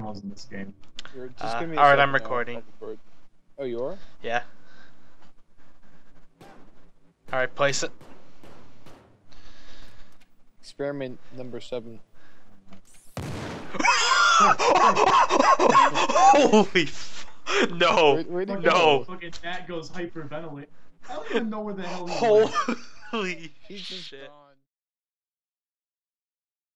animals in this game. Just give me a alright, second, I'm I'll recording. record. Oh, you are? Yeah. Alright, place it. Experiment number 7. Holy f- No. Where'd he No. go? Fucking Nat goes hyperventilate. I don't even know where the hell he went. Holy He just shit.